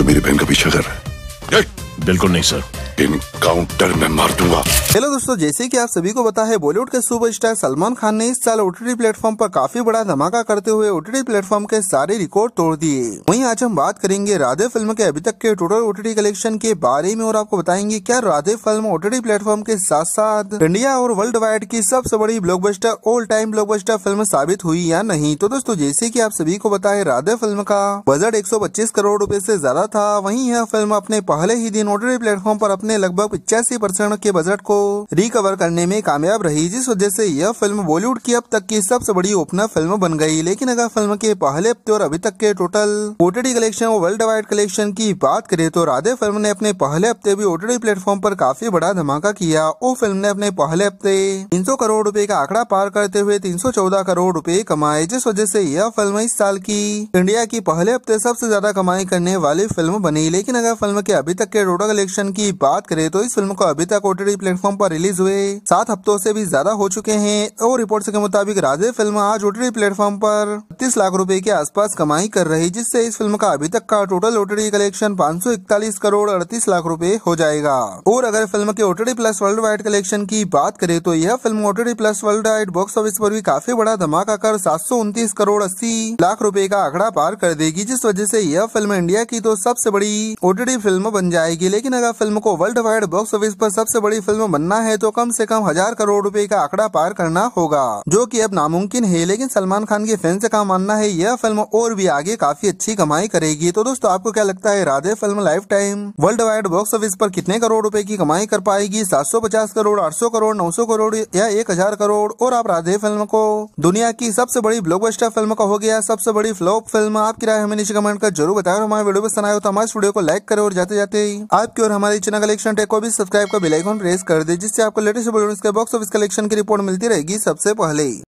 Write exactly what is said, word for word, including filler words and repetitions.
तो मेरी बहन का पीछा कर रहा है। बिल्कुल नहीं सर, इनकाउंटर में मार दूंगा। हेलो दोस्तों, जैसे कि आप सभी को पता है, बॉलीवुड के सुपरस्टार सलमान खान ने इस साल ओटीटी प्लेटफॉर्म पर काफी बड़ा धमाका करते हुए ओटीटी प्लेटफॉर्म के सारे रिकॉर्ड तोड़ दिए। वहीं आज हम बात करेंगे राधे फिल्म के अभी तक के टोटल ओटीटी कलेक्शन के बारे में और आपको बताएंगे क्या राधे फिल्म ओटीटी प्लेटफॉर्म के साथ साथ इंडिया और वर्ल्ड वाइड की सबसे बड़ी blockbuster all time blockbuster film साबित हुई या नहीं। तो दोस्तों, जैसे की आप सभी को पता है, राधे फिल्म का बजट एक सौ पच्चीस करोड़ रूपए से ज्यादा था। वहीं यह फिल्म अपने पहले ही दिन ओटीटी प्लेटफॉर्म पर अपने लगभग पिचासी परसेंट के बजट को रिकवर करने में कामयाब रही, जिस वजह से यह फिल्म बॉलीवुड की अब तक की सबसे बड़ी ओपनर फिल्म बन गई। लेकिन अगर फिल्म के पहले हफ्ते और अभी तक के टोटल ओटीटी कलेक्शन और वर्ल्ड वाइड कलेक्शन की बात करें तो राधे फिल्म ने अपने पहले हफ्ते भी ओटीटी प्लेटफॉर्म पर काफी बड़ा धमाका किया। वो फिल्म ने अपने पहले हफ्ते तीन सौ करोड़ रुपए का आंकड़ा पार करते हुए तीन सौ चौदह करोड़ रुपए कमाए, जिस वजह से यह फिल्म इस साल की इंडिया की पहले हफ्ते सबसे ज्यादा कमाई करने वाली फिल्म बनी। लेकिन अगर फिल्म के अभी तक के टोटल कलेक्शन की बात करें तो इस फिल्म को अभी तक ओटीटी प्लेटफॉर्म पर रिलीज हुए सात हफ्तों से भी ज्यादा हो चुके हैं और रिपोर्ट्स के मुताबिक राधे फिल्म आज ओटीटी प्लेटफॉर्म पर तीस लाख रुपए के आसपास कमाई कर रही, जिससे इस फिल्म का अभी तक का टोटल ओटीटी कलेक्शन पाँच सौ इकतालीस करोड़ अड़तीस लाख रुपए हो जाएगा। और अगर फिल्म के OTT plus worldwide collection की बात करें तो यह film OTT plus worldwide box office पर भी काफी बड़ा धमाका कर सात सौ उनतीस करोड़ अस्सी लाख रुपए का आंकड़ा पार कर देगी, जिस वजह से यह फिल्म इंडिया की तो सबसे बड़ी ओटीटी फिल्म बन जाएगी। लेकिन अगर फिल्म को वर्ल्ड वाइड बॉक्स ऑफिस पर सबसे बड़ी फिल्म बनना है तो कम से कम हजार करोड़ रुपए का आंकड़ा पार करना होगा, जो कि अब नामुमकिन है। लेकिन सलमान खान के फैंस का मानना है यह फिल्म और भी आगे काफी अच्छी कमाई करेगी। तो दोस्तों, आपको क्या लगता है Radhe film lifetime worldwide box office पर कितने करोड़ रुपए की कमाई कर पाएगी? सात सौ पचास करोड़, आठ सौ करोड़, नौ सौ करोड़ या एक हजार करोड़? और आप राधे फिल्म को दुनिया की सबसे बड़ी ब्लॉकबस्टर फिल्म का हो गया सबसे बड़ी फ्लॉप फिल्म? आपकी राय हमें नीचे कमेंट कर जरूर बताएं। हमारे वीडियो पसंद आए तो हमारे वीडियो को लाइक करें और जाते जाते आपकी और हमारी चैनल कलेक्शन टेक को भी सब्सक्राइब कर बेल आइकन प्रेस कर दे, जिससे आपको लेटेस्ट बॉलीवुड के बॉक्स ऑफिस कलेक्शन की रिपोर्ट मिलती रहेगी सबसे पहले।